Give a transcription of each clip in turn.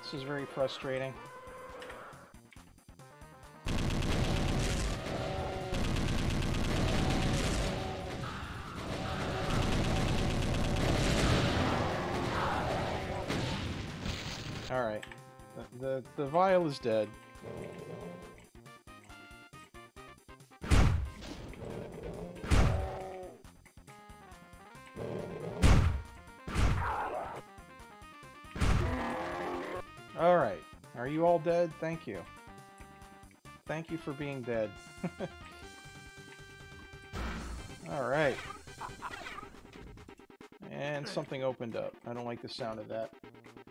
This is very frustrating. Alright. The vial is dead. Alright. Are you all dead? Thank you. Thank you for being dead. Alright. And something opened up. I don't like the sound of that.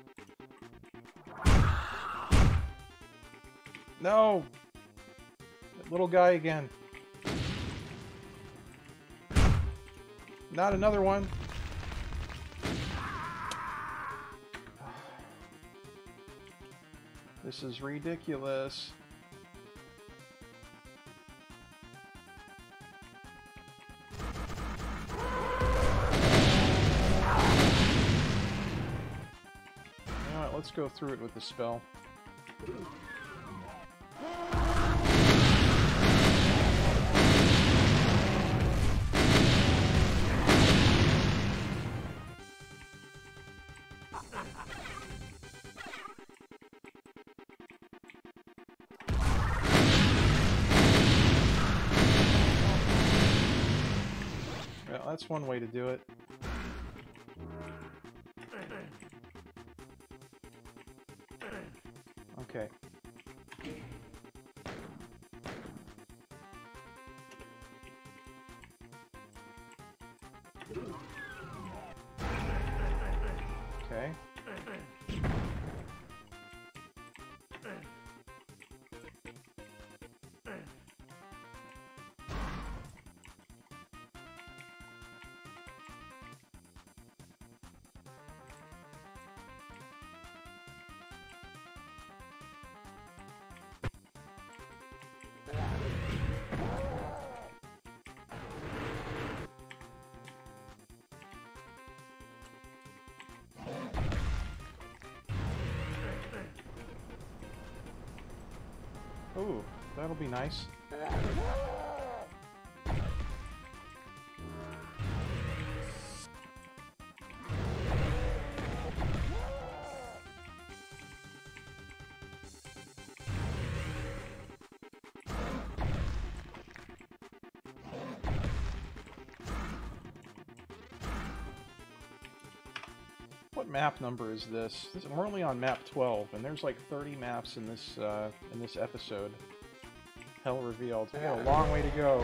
No! That little guy again. Not another one. This is ridiculous. You know what? Let's go through it with the spell. Well, that's one way to do it. Okay. Okay. Ooh, that'll be nice. What map number is this? We're only on map 12, and there's like 30 maps in this episode. Hell Revealed. We got a long way to go.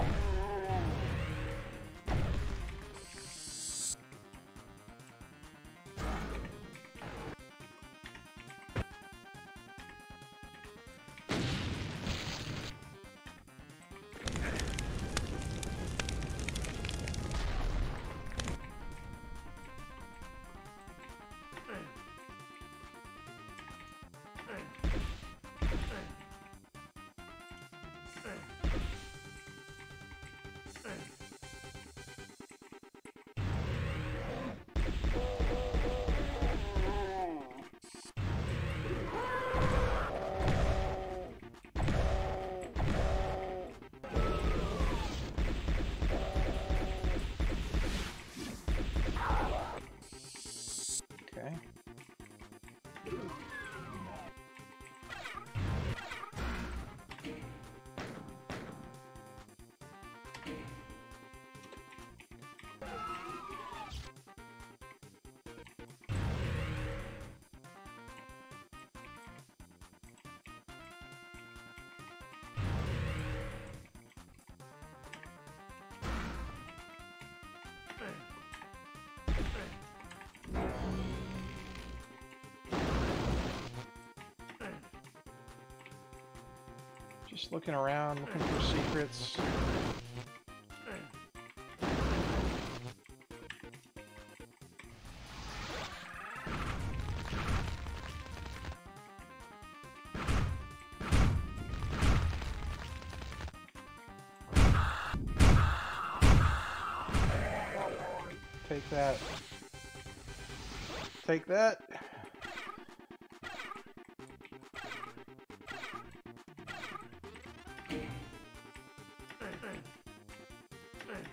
Okay. Just looking around, looking for secrets. Take that. Take that.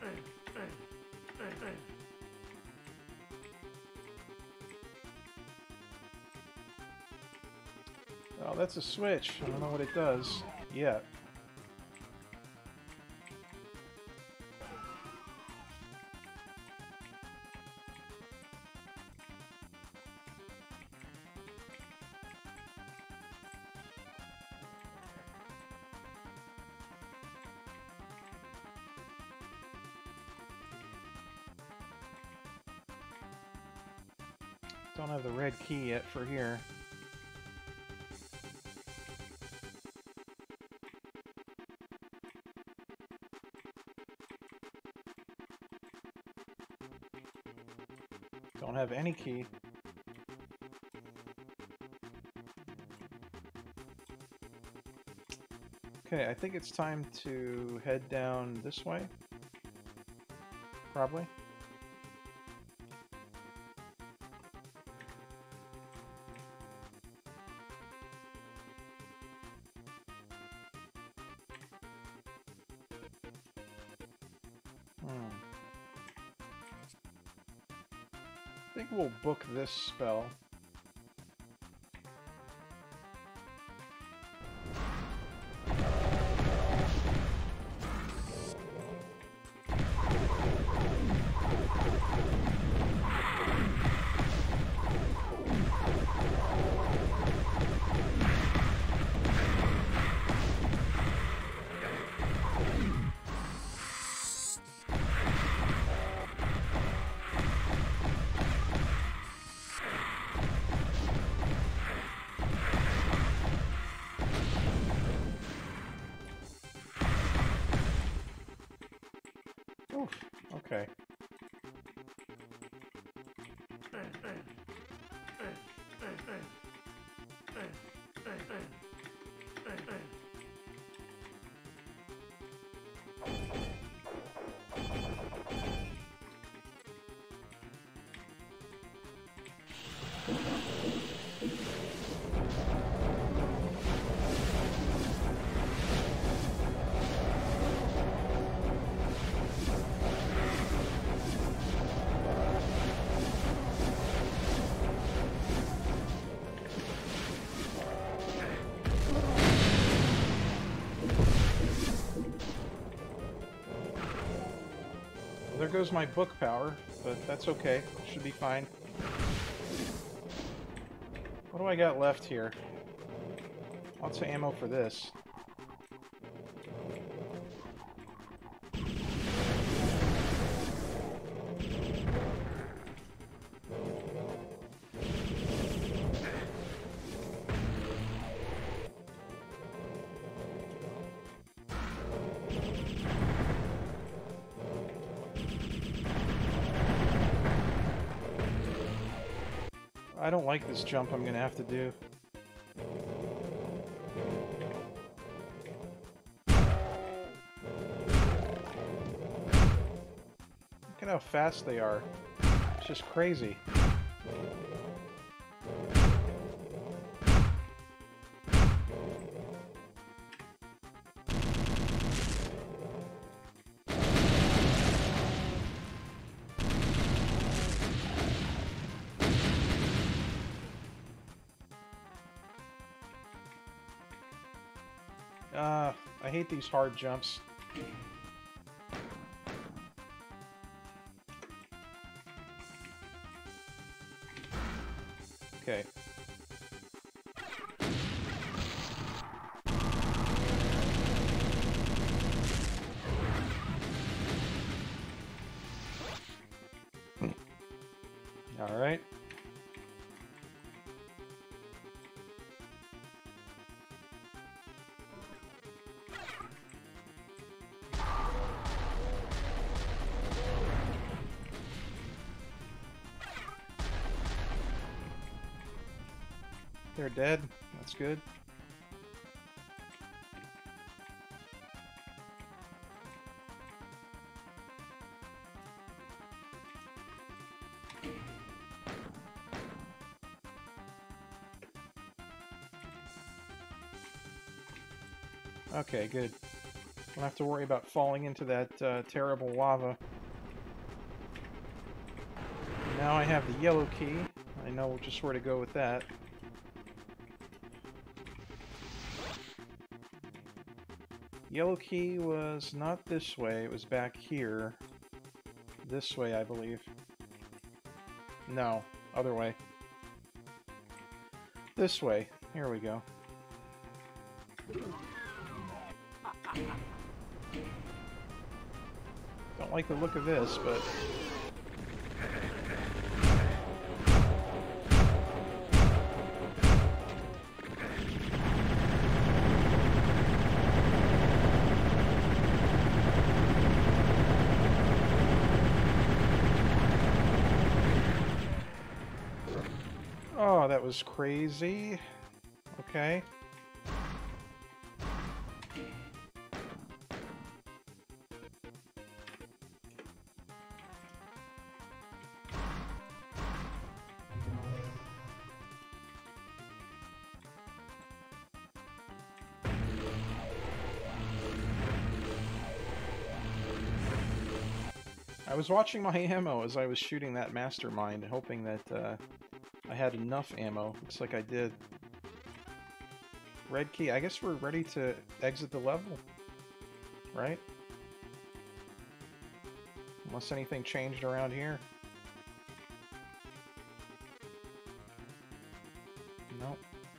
Oh, that's a switch. I don't know what it does yet. Don't have the red key yet for here. Don't have any key. Okay, I think it's time to head down this way. Probably. I think we'll book this spell. Oof, okay. There goes my book power, but that's okay. Should be fine. What do I got left here? Lots of ammo for this. I don't like this jump I'm gonna have to do. Look at how fast they are. It's just crazy. I hate these hard jumps. Okay. All right. They're dead. That's good. Okay, good. Don't have to worry about falling into that terrible lava. Now I have the yellow key. I know just where to go with that. Yellow key was not this way, it was back here. This way, I believe. No, other way. This way. Here we go. Don't like the look of this, but... Oh, that was crazy. Okay. I was watching my ammo as I was shooting that mastermind, hoping that I had enough ammo. Looks like I did. Red key. I guess we're ready to exit the level, right? Unless anything changed around here. Nope.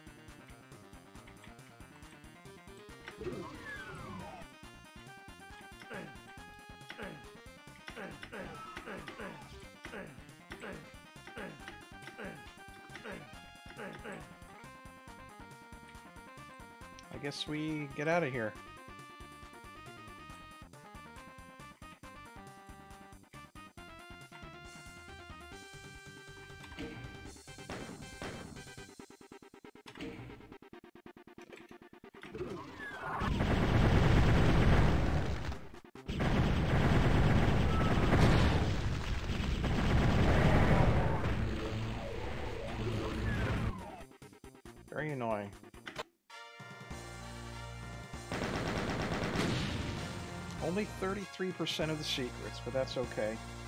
I guess we get out of here. Very annoying. Only 33% of the secrets, but that's okay.